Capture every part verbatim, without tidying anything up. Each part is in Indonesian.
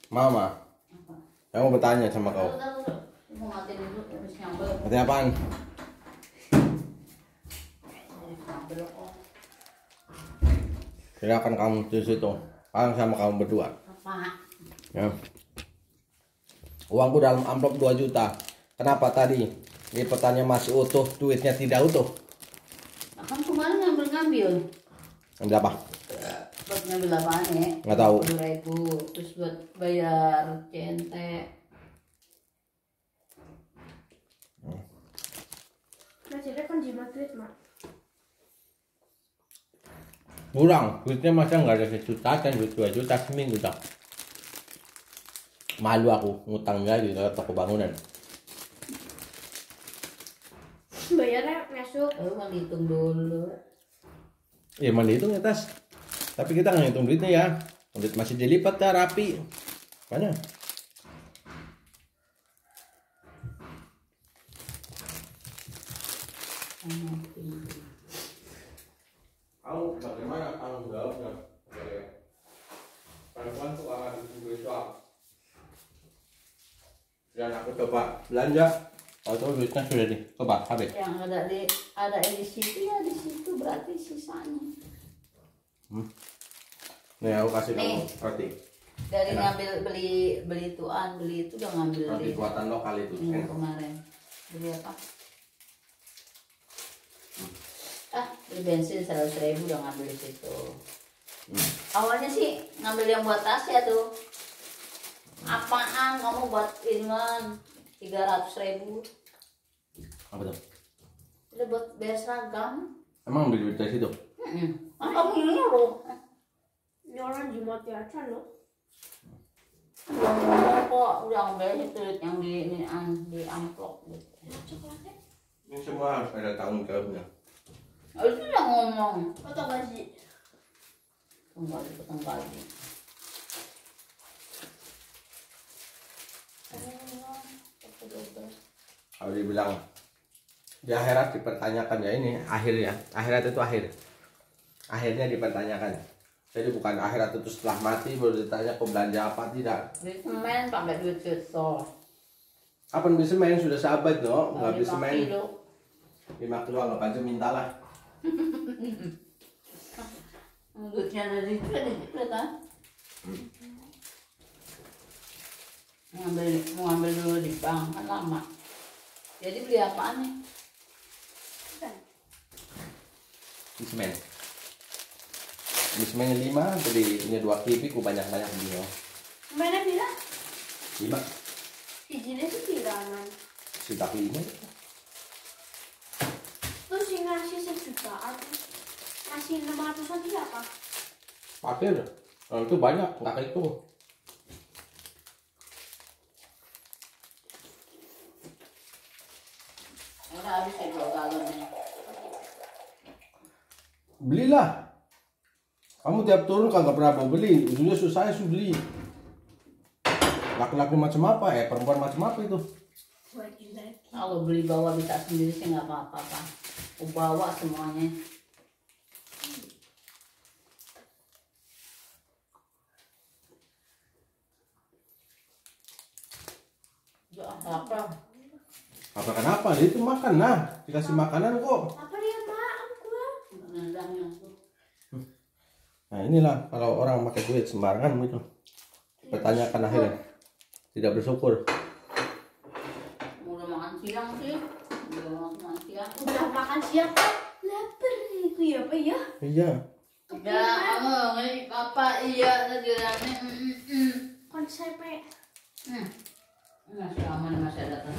Mama. Apa? Saya mau bertanya sama kau. Tahu, tahu, tahu. Mau ngatain dulu habis nyambel. Bertanya apaan? Jadi nyambel kok. Silakan kamu di situ. Sekarang sama kamu berdua. Apa? Ya. Uangku dalam amplop dua juta. Kenapa tadi lipatannya masih utuh, duitnya tidak utuh? Nah, kan kemarin ngambil-ngambil. Ambil apa? Buat ngambil apaan ya? Nggak tahu. dua ribu. Terus buat bayar C N T. Masih ada kan jimat duit, Mak. Kurang, duitnya masa nggak ada sejuta kan duit dua juta seminggu tak. Malu aku ngutangnya di toko bangunan. Bayarnya masuk. Lalu kan dihitung dulu. Ya mana hitung ya tas. Tapi kita nggak hitung duitnya ya. Duit masih dilipat ya rapi. Mana? Kamu bagaimana tanggung jawabnya? Perempuan tuh akan spiritual. Dan aku coba belanja. Oh itu duitnya sudah di coba habis. Yang ada di ada di situ ya di situ berarti sisanya. Hmm. Nih aku kasih kamu Nih. roti. Dari Enak. ngambil beli beli tuan beli itu udah ngambil Roti di buatan lokal itu. minggu Enak. kemarin. Beli apa? Ah, beli bensin seratus ribu udah ngambil di situ. Hmm. Awalnya sih ngambil yang buat tas ya tuh. Apaan kamu buat inuan tiga ratus ribu? Apa tuh? Udah buat bayar seragam. Emang ambil duit dari situ? Hmm. Kan kamu nyuruh. Ini orang jimat ya, Chan loh. Udah ngomong kok, udah ambil aja tuh yang di ini an- di amplop gitu. Coklatnya? Ini semua harus ada tanggung jawabnya. Oh, itu udah ngomong. Atau gaji? Tunggal itu tunggal ini. Kalau dibilang di akhirat dipertanyakan ya ini akhirnya. Akhirat itu akhir. Akhirnya dipertanyakan. Jadi bukan akhirat itu setelah mati baru ditanya kau belanja apa tidak. Beli semen pakai duit gesol. Apa beli semen sudah sahabat no? Nggak beli lima semen. kilo. lima kilo anggap aja mintalah. Duitnya dari itu dari itu kan. Ngambil mau ngambil dulu di bank kan lama. Jadi beli apaan nih? Beli semen. Beli semennya lima, beli ini dua kibi, ku banyak banyak beli no. Mana bila? Lima, Izinnya sih pirangan. sudah lima. Terus yang ngasih sejutaan, ngasih enam ratusan siapa? Pakai udah. Kalau itu banyak, nggak kayak itu. Udah habis saya dua galonnya. Belilah. Kamu tiap turun kagak pernah mau beli, ujungnya susah ya beli. Laki-laki macam apa ya, perempuan macam apa itu? Baju lagi. Kalau beli bawa bisa sendiri sih nggak apa-apa pak. Aku bawa semuanya. Ya lapar. Apa kenapa? Dia itu makan nah, dikasih makanan kok. Apa dia maaf gua? Nendangnya tuh. Nah inilah kalau orang pakai duit sembarangan gitu. Pertanyakan akhirnya. Tidak bersyukur. Udah makan siang sih. Udah makan siang. Udah makan siang kan? Lapar itu ya Pak ya? Iya. Ya kamu ini papa iya tadi rame. Konsepnya. Hmm. Masih aman masih ada kan.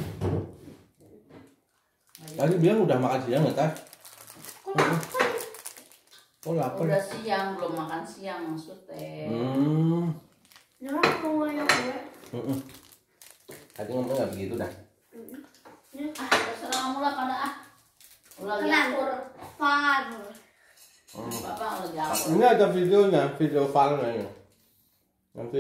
Tadi bilang udah makan siang nggak tas? Kok lapar? Oh lapar. Udah siang belum makan siang maksudnya. Hmm. Ya mau ya gue. Mm-mm. Tadi ngomong nggak begitu dah. Ah terserah kamu lah pada ah. Udah diatur. Far. Hmm. Papa udah diatur. Ini ada videonya, video filenya ini. Nanti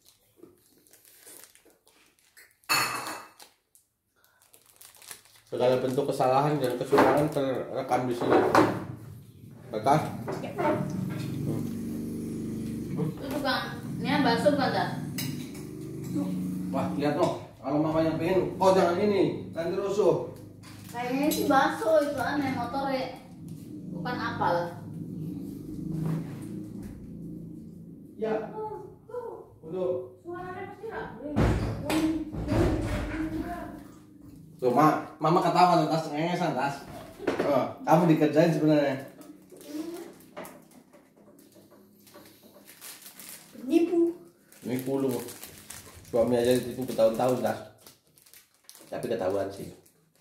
segala bentuk kesalahan dan kecurangan terekam di sini. Betul? Itu bukan, ini bakso bukan dah? Wah, lihat loh. Kalau mama yang pengen, kau jangan ini, nanti rusuh. Kayaknya sih bakso itu aneh motornya. Bukan apel. Ya. Untuk. Suaranya pasti rapi. Tuh, ma, mama ketawa tas ngengesan tas. Oh, kamu dikerjain sebenarnya. Nipu. Ini puluh. Suami aja itu bertahun-tahun tas. Tapi ketahuan sih.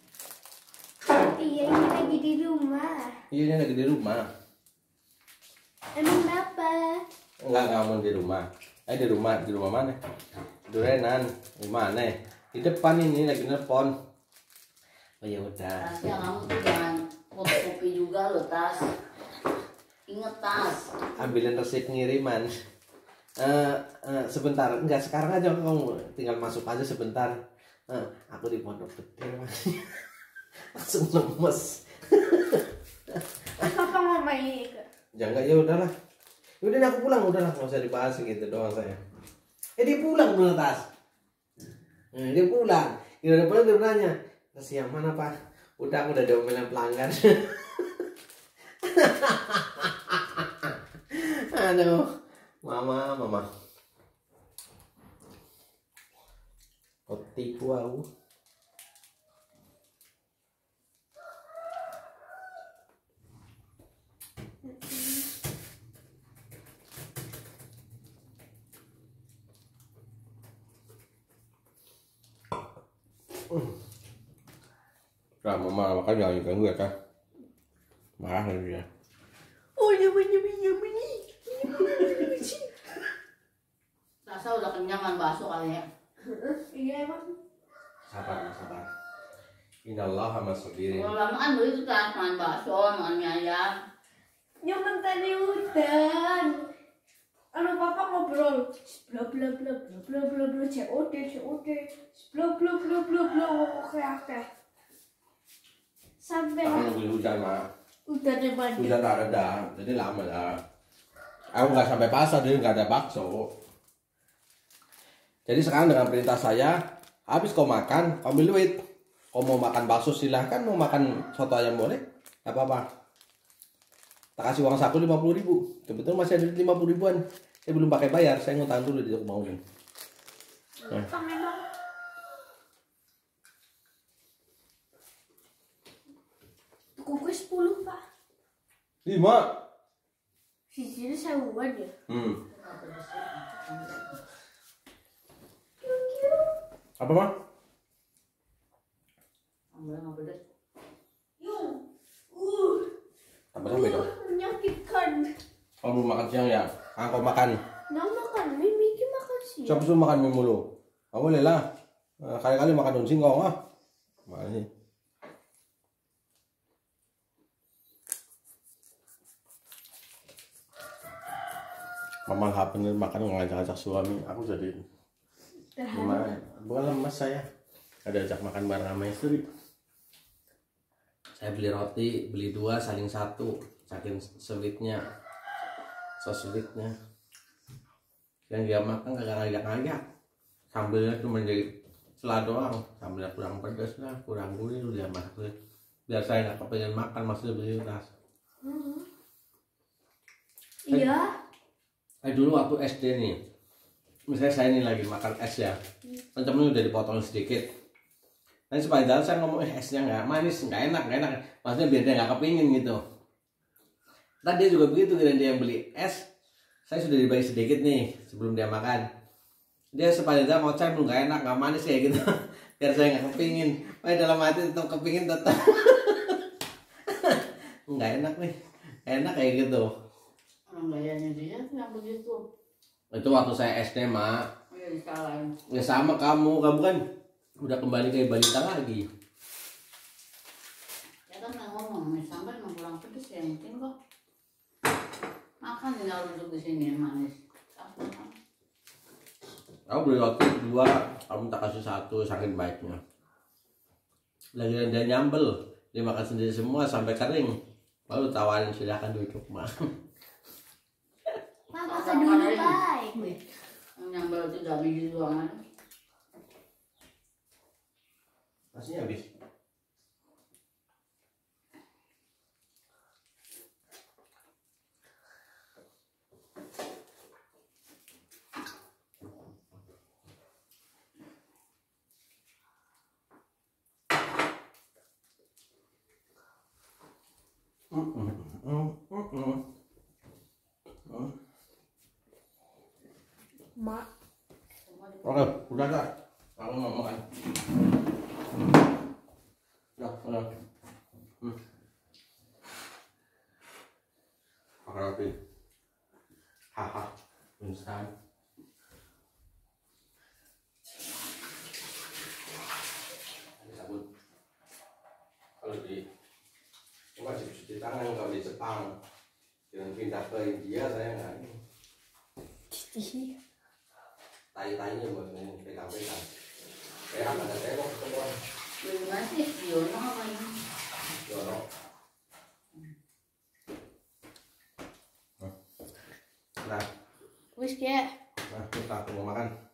Iya, ini lagi di rumah. Iya, ini lagi di rumah. Emang kenapa? Enggak, kamu di rumah. Eh, di rumah, di rumah mana? Durenan, di mana? Di depan ini lagi nelpon. Oh ya udah. Tasnya kamu tuh jangan fotokopi juga loh Tas. Ingat Tas. Ambilin resep pengiriman. Eh, eh, sebentar, enggak sekarang aja kamu tinggal masuk aja sebentar. Eh, aku di pondok gede Mas. Langsung lemes. Papa mau main ke? Ya enggak, ya udahlah. Udah aku pulang, udahlah nggak usah dibahas gitu doang saya. Eh dia pulang dulu Tas. Eh, dia pulang. Dia udah pulang dia nanya. Tas yang mana Pak? Udah aku udah diomelin pelanggan. Aduh, mama, mama. Kau tipu aku. Nah, mama makan jangan diganggu ya kan? Marah lagi ya. Oh ya punya punya punya. Rasa udah kenyang kan bakso kali ya. Iya emang. Sabar, sabar. Inallah sama sendiri. Kalau lama kan begitu Tas, makan bakso, makan mie ayam. Nyaman tadi udan. Anu papa ngobrol. Bla bla bla bla bla bla bla C O D C O D. Bla bla bla bla bla oke oke. Sampai Kamu nunggu hujan mah. udah deh banyak. Hujan tak reda, jadi lama lah. Aku nggak sampai pasar, jadi nggak ada bakso. Jadi sekarang dengan perintah saya, habis kau makan, kau ambil duit. Kau mau makan bakso silahkan, mau makan soto ayam boleh, nggak apa-apa. Tak kasih uang saku lima puluh ribu. Kebetulan masih ada lima puluh ribuan. Saya belum pakai bayar, saya ngutang dulu di toko mau nih. Nah. Pak memang. Tuku gue sepuluh pak. Lima. Sisinya sewuan ya. Hmm. Apa mah? Ambil nggak pedes. Yung. Uh. Tambah sampai dong. Menyakitkan. Kamu belum makan siang ya? Ah, kau makan. Nah makan mie, Miki makan sih. Siapa suruh makan mie mulu? Kamu boleh lah. Nah, kali-kali makan daun singkong ah. Mana sih? Mama lah bener makan ngajak-ajak suami. Aku jadi gimana? Bukan lemas saya. Ada ajak makan bareng sama istri. Saya beli roti, beli dua, saling satu. Saking sulitnya. So sulitnya. Yang dia makan kagak ngajak-ngajak. Sambelnya cuma jadi selah doang. Sambelnya kurang pedas lah, kurang gurih dia masak. Biar saya nggak kepengen makan, maksudnya beli tas. Hmm. Iya. Eh dulu waktu S D nih, misalnya saya ini lagi makan es ya, kan temennya udah dipotong sedikit. Nanti sepanjang jalan saya ngomong, eh esnya nggak manis, nggak enak, nggak enak. Maksudnya biar dia nggak kepingin gitu. Tadi dia juga begitu, dan dia yang beli es, saya sudah dibagi sedikit nih sebelum dia makan. Dia sepanjang jalan mau cai belum nggak enak, nggak manis kayak gitu. Biar saya nggak kepingin. Tapi dalam hati tetap kepingin tetap. Nggak enak nih, enak kayak gitu. Orang gayanya dia tuh yang begitu. Itu waktu saya S D mak. Oh ya disalahin. Ya sama kamu, kamu kan udah kembali kayak balita lagi. Ya kan yang ngomong, mie sambal emang kurang pedes ya mungkin kok. Makan tinggal duduk di sini yang manis. Apa kan? Aku beli roti dua, kamu tak kasih satu, saking baiknya. Lagi dia nyambel, dia makan sendiri semua sampai kering. Baru tawarin silahkan duduk mah. Pak makan dulu pak. Yang nyambel itu udah biji doang kan. Nasinya habis. Mm, mm, mm, mm, mm. Mm. Mak. Oke, udah dah. Aku mau makan. Udah, udah. Hmm. Makan roti. Haha, instan. Ada sabun. Kalau di wajib cuci tangan kalau di Jepang. Jangan pindah ke India saya nggak ini. Cici. Tai-tainya buat ini pegang-pegang. Kayak ada tengok semua. Belum masih Yono apa ini? Yono. Nah, Wis ya. nah kita mau makan.